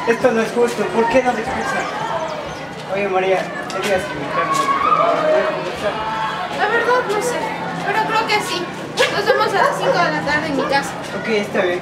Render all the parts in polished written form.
Esto no es justo, ¿por qué nos expulsan? Oye María, ¿qué digas que mi carne puede conversar? La verdad no sé, pero creo que sí. Nos vemos a las 5 de la tarde en mi casa. Ok, está bien.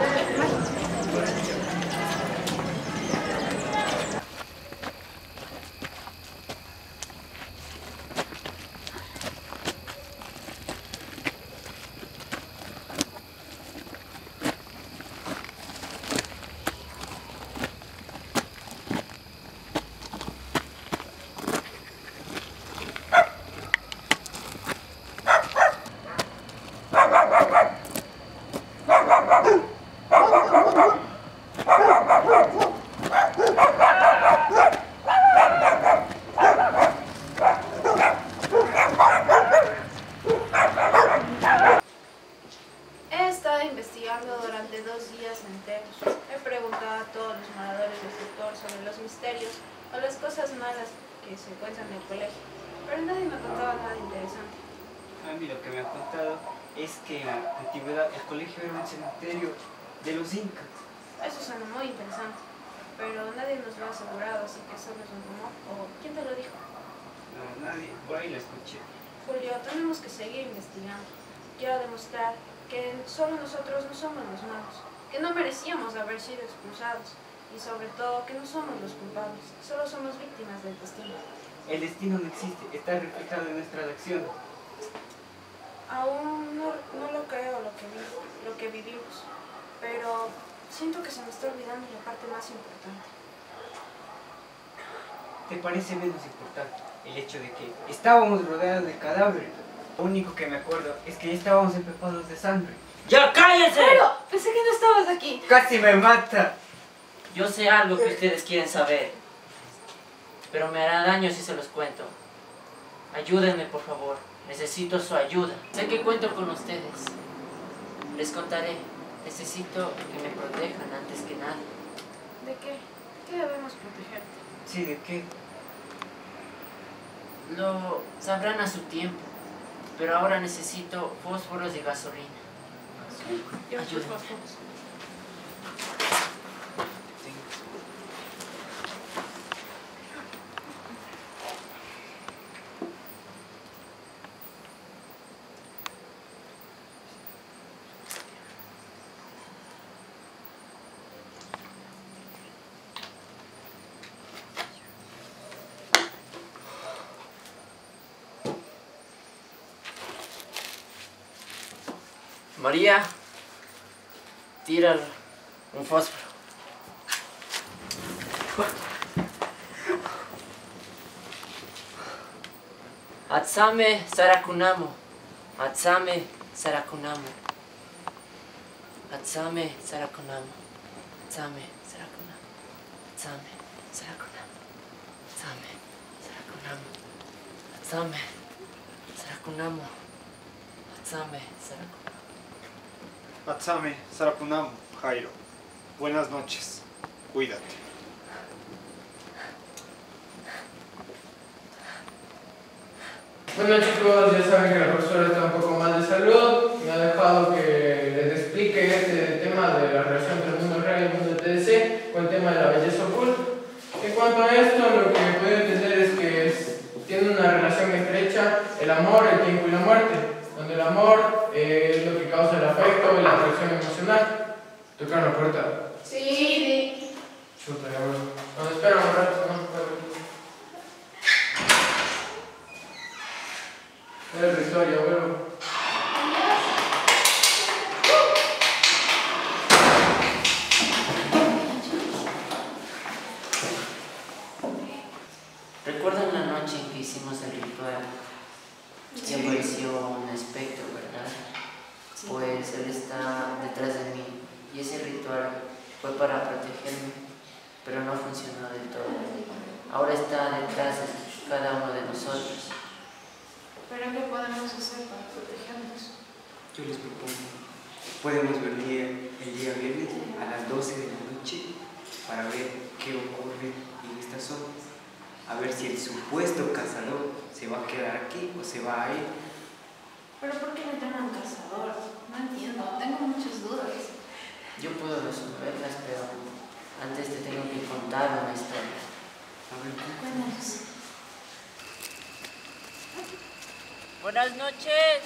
He estado investigando durante 2 días enteros. He preguntado a todos los moradores del sector sobre los misterios o las cosas malas que se encuentran en el colegio, pero nadie me contaba nada interesante. A mí lo que me han contado es que en la antigüedad el colegio era un cementerio de los incas. Eso suena muy interesante, pero nadie nos lo ha asegurado, así que solo es un rumor. ¿O quién te lo dijo? No, nadie, por ahí lo escuché. Julio, tenemos que seguir investigando. Quiero demostrar que solo nosotros no somos los malos, que no merecíamos haber sido expulsados y sobre todo que no somos los culpables, solo somos víctimas del destino. El destino no existe, está reflejado en nuestras acciones. Aún no lo creo lo que vivimos, pero siento que se me está olvidando la parte más importante. ¿Te parece menos importante el hecho de que estábamos rodeados de cadáveres? Lo único que me acuerdo es que ya estábamos empapados de sangre. ¡Ya cállese! Pero pensé que no estabas aquí. ¡Casi me mata! Yo sé algo que ustedes quieren saber, pero me hará daño si se los cuento. Ayúdenme, por favor. Necesito su ayuda. Sé que cuento con ustedes. Les contaré. Necesito que me protejan antes que nada. ¿De qué? ¿Qué debemos protegerte? ¿Sí, de qué? Lo sabrán a su tiempo, pero ahora necesito fósforos y gasolina. Yo Ayúdenme. María, tira un fósforo. Atsame Sarakunamo. Atsame Sarakunamo. Atsame Sarakunamo. Atsame Sarakunamo. Atsame Sarakunamo. Atsame Sarakunamo. Atsame Sarakunamo. Atsame Sarakunamo. Atsame Sarakunamo, Jairo. Buenas noches. Cuídate. Bueno chicos, ya saben que la profesora está un poco mal de salud. Me ha dejado que les explique este tema de la relación entre el mundo real y el mundo de TDC con el tema de la belleza oculta. En cuanto a esto, lo que he podido entender es que tiene una relación estrecha el amor, el tiempo y la muerte, donde el amor es lo que causa el afecto y la atracción emocional. ¿Tocar la puerta? Sí. Chuta, ya bueno. Nos esperan un rato, ¿no? Es la historia, abuelo. ¿Recuerdan la noche en que hicimos el ritual? Y apareció un espectro, ¿verdad? Sí. Pues él está detrás de mí. Y ese ritual fue para protegerme, pero no funcionó del todo. Ahora está detrás de cada uno de nosotros. ¿Pero qué podemos hacer para protegernos? Yo les propongo, podemos venir el día viernes a las 12 de la noche para ver qué ocurre en esta zona. A ver si el supuesto cazador se va a quedar aquí o se va a ir. ¿Pero por qué le llaman cazador? No entiendo, tengo muchas dudas. Yo puedo resolverlas, pero Antes te tengo que contar una historia. A ver, cuéntanos. Buenas noches.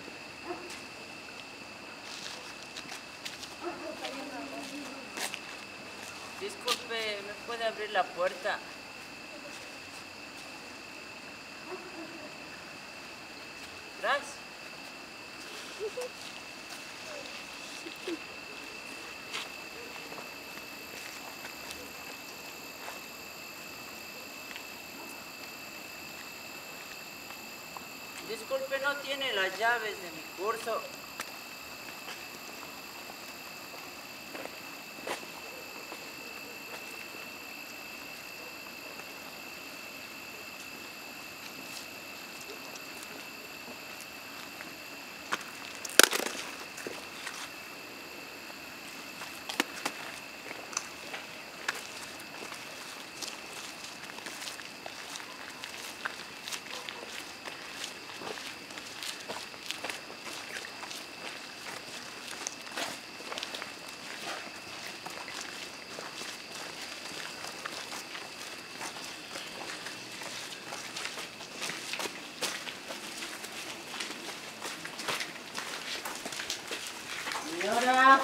Disculpe, ¿me puede abrir la puerta? Gracias. Disculpe, ¿no tiene las llaves de mi curso? Señora.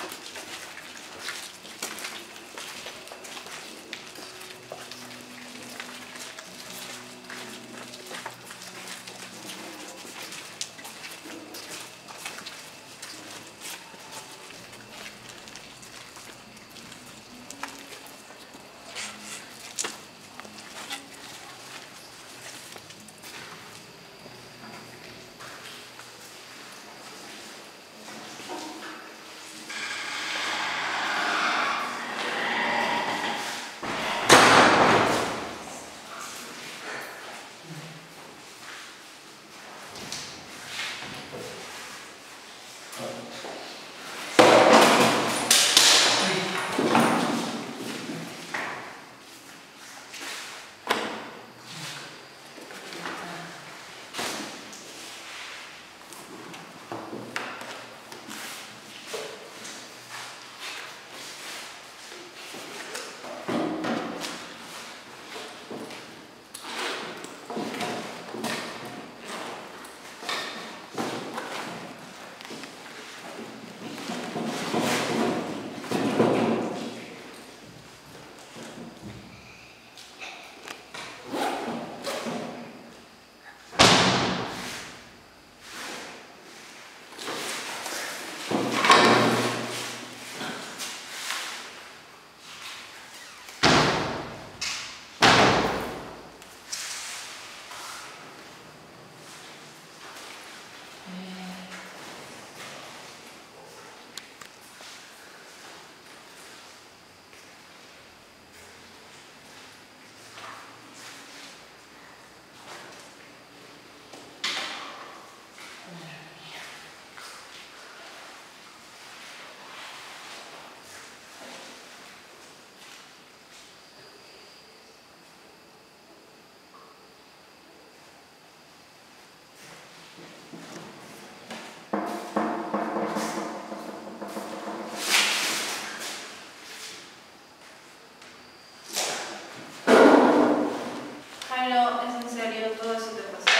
Jairo, ¿es en serio? ¿Todo eso te pasó?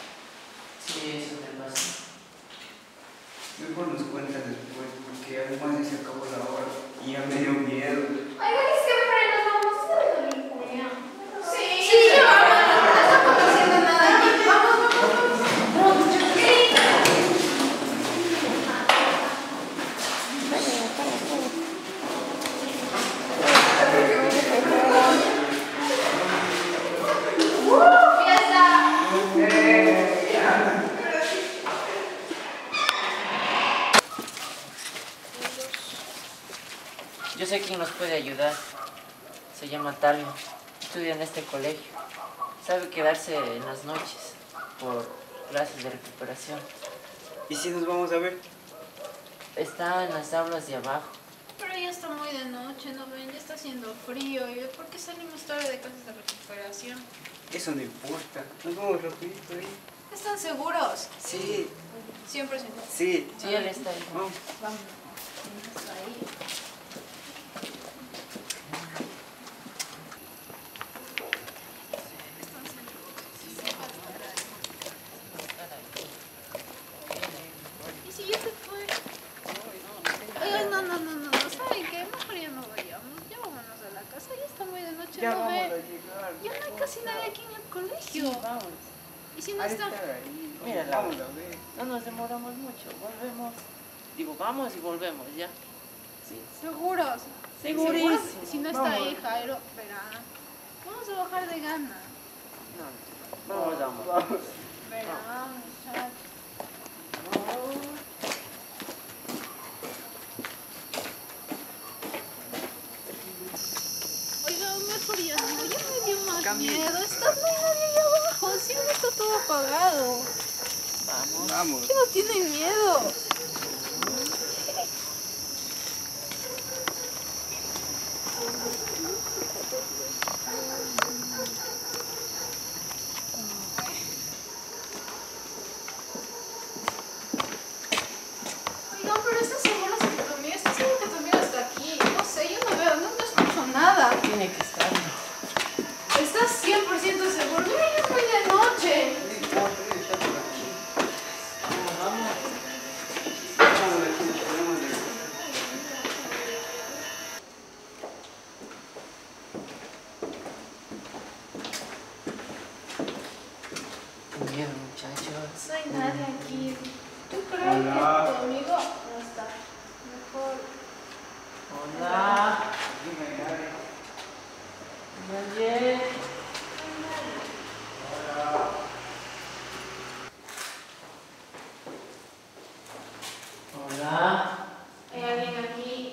Sí, eso me pasa. Mejor nos cuentas después, porque además ya se acabó la hora y ya me dio miedo. Oigan, y siempre nos vamos a hacer una película. Sí, Sí, vamos. no estamos haciendo nada aquí. Vamos. Yo sé quién nos puede ayudar. Se llama Talio. Estudia en este colegio. Sabe quedarse en las noches por clases de recuperación. ¿Y si nos vamos a ver? Está en las aulas de abajo. Pero ya está muy de noche, ¿no ven? Ya está haciendo frío. ¿Y por qué salimos tarde de clases de recuperación? Eso no importa. Nos vamos rapidito ahí. ¿Están seguros? Sí, 100%. sí. Sí, él está ahí. Vamos. Vamos. Está ahí. casi nadie aquí en el colegio. Vamos. ¿Y si no está? Mira, Laura, no nos demoramos mucho. Volvemos. Digo, vamos y volvemos, ¿ya? Sí. ¿Seguros? Segurísimo. ¿Seguros? Si no está ahí, Jairo, verá. Vamos a bajar de gana. No, vamos. Verá, muchachos. Oiga, mejor ya no, ya me dio más miedo. Está nadie ahí abajo, siempre está todo apagado. Vamos. ¿Qué no tienen miedo? Oigan, pero ¿estás seguro que tu amiga? ¿Estás seguro que tu amiga está aquí? No sé, yo no veo, no escucho nada. Tiene que estar. ¿Estás 100% seguro? Mira, ya es muy de noche. Bien, muchachos. No hay nadie aquí. ¿Tú crees que tu amigo no está? Mejor. Hola. Nadie. Hola. ¿Hay alguien aquí?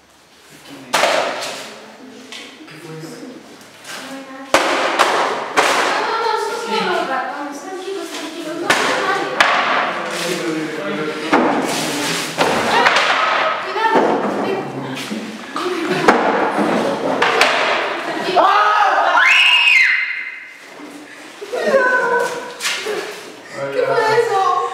¿Qué fue eso? No hay nadie. No, son solo los ratones. Tranquilos, tranquilos. No hay nadie. Cuidado. Ven. ¿Qué fue eso?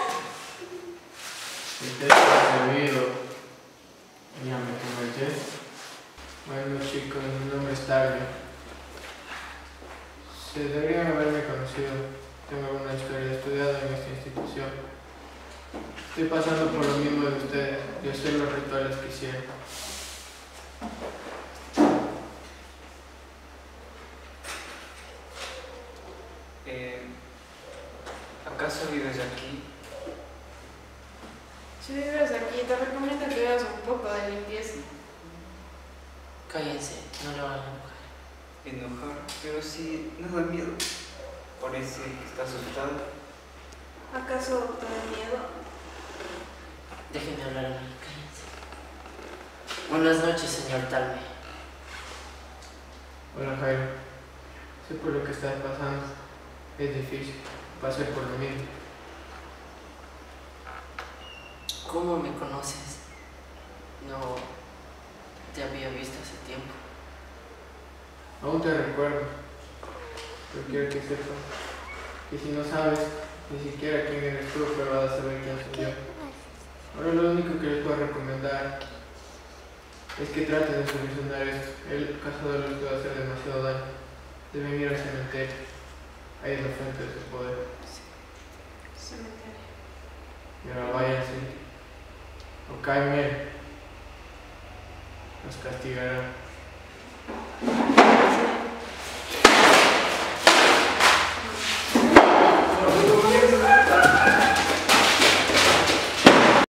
El test está servido. Ya me tomé el test. Bueno chicos, mi nombre es Taglio. Se deberían haberme conocido. Tengo alguna historia estudiada en esta institución. Estoy pasando por lo mismo de ustedes. Yo sé los rituales que hicieron. ¿Acaso vives aquí? Si vives aquí, te recomiendo que hagas un poco de limpieza. Cállense, no lo hagan enojar. Enojar, pero sí, no da miedo. Parece que está asustado. ¿Acaso te da miedo? Déjenme hablar a mí, cállense. Buenas noches, señor Talme. Hola Jairo. Sé por lo que estás pasando. Es difícil. Pasé por lo mismo. ¿Cómo me conoces? No te había visto hace tiempo. Aún te recuerdo. Pero quiero que sepas que si no sabes ni siquiera quién eres tú, pero vas a saber quién soy yo. Ahora lo único que les puedo recomendar es que traten de solucionar esto. El cazador les puede hacer demasiado daño. Deben ir al cementerio. Ahí es la fuente de su poder. Cementerio. Y ahora váyanse. O Jaime los castigará.